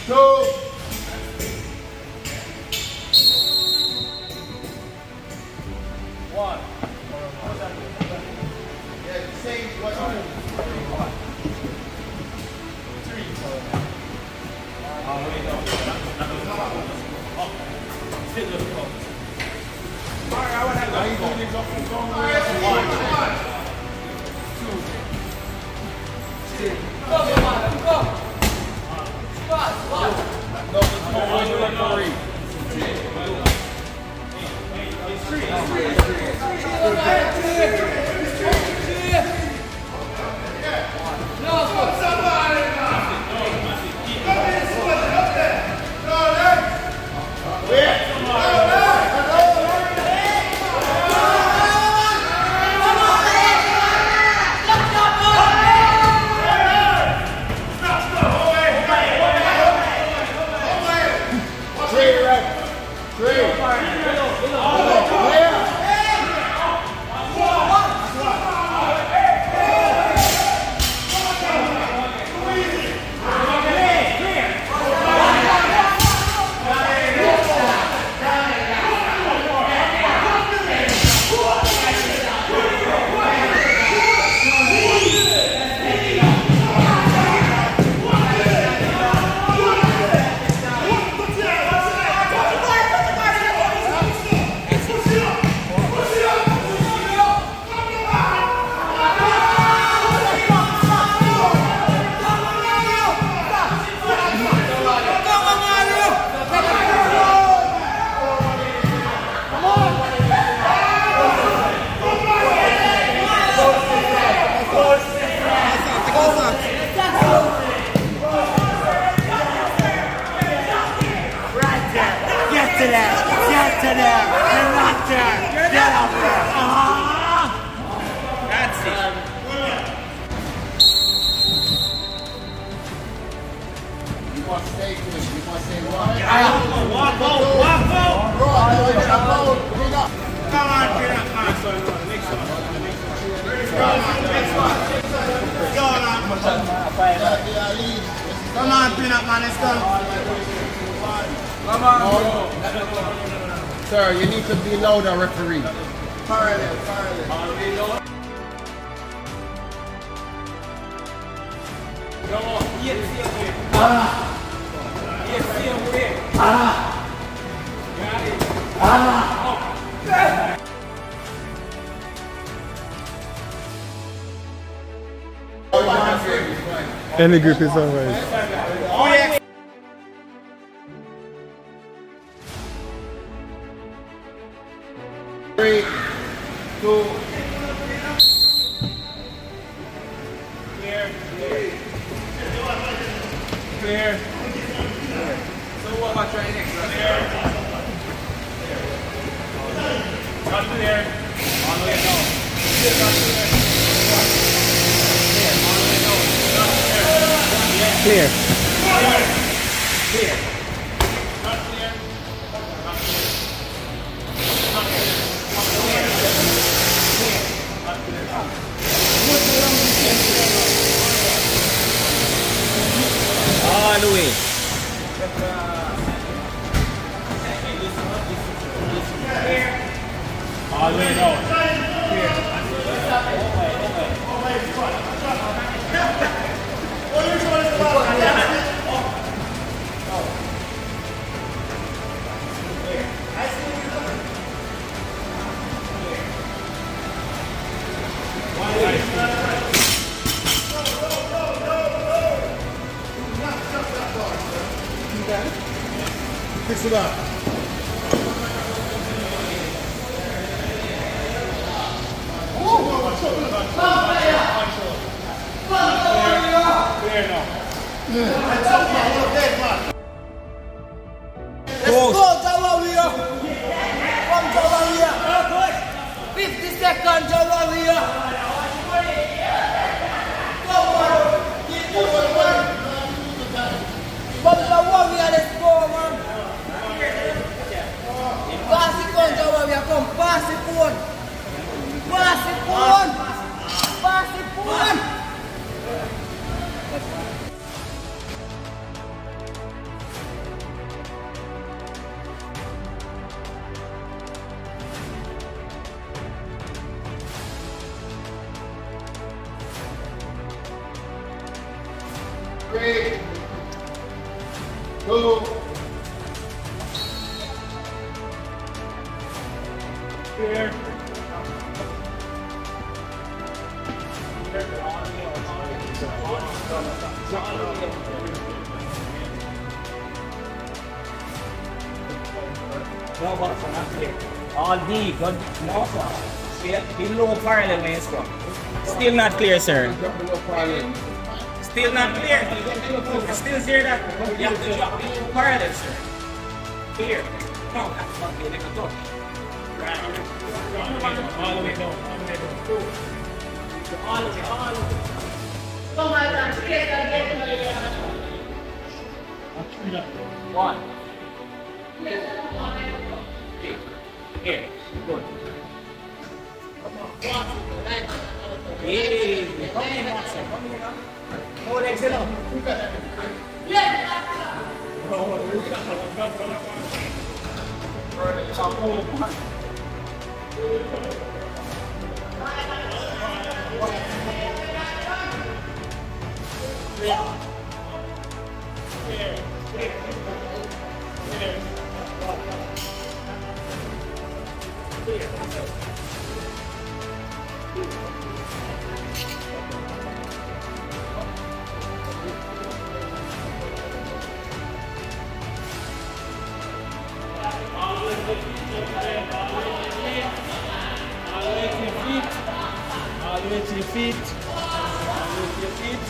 Come on, Peanut Man, it's done. Come on, bro. Sir, you need to be louder, referee. Parallel. Come on. Any grip is alright. 3, 2. Clear. So what about trying next? Clear. Cut clear. On the way down. Cut clear. On the way down. Cut clear. Clear. Clear. Cut clear. Cut clear. Cut clear. Cut clear. All the way. All the way down. Fix it up. Clear now. Let's go, Jawalia. Come, Jawalia. 50 seconds, Jawalia. Come on. Come, Jawalia, let's go, man. Pass it on, Jawalia. Come, pass it on. Pass it on. Pass it on. Go. Clear. No, boss, not clear. All D, good. No, sir. Below parallel main scrum. Still not clear, sir. Still not clear. Still here that you have to drop below parallel, sir. Clear. No, that's not clear. All the way down. All the way. One. Here. Good. Hey, come in, Watson. Come in, huh? Hold it, sit up. All the way to your feet. All the way to your feet.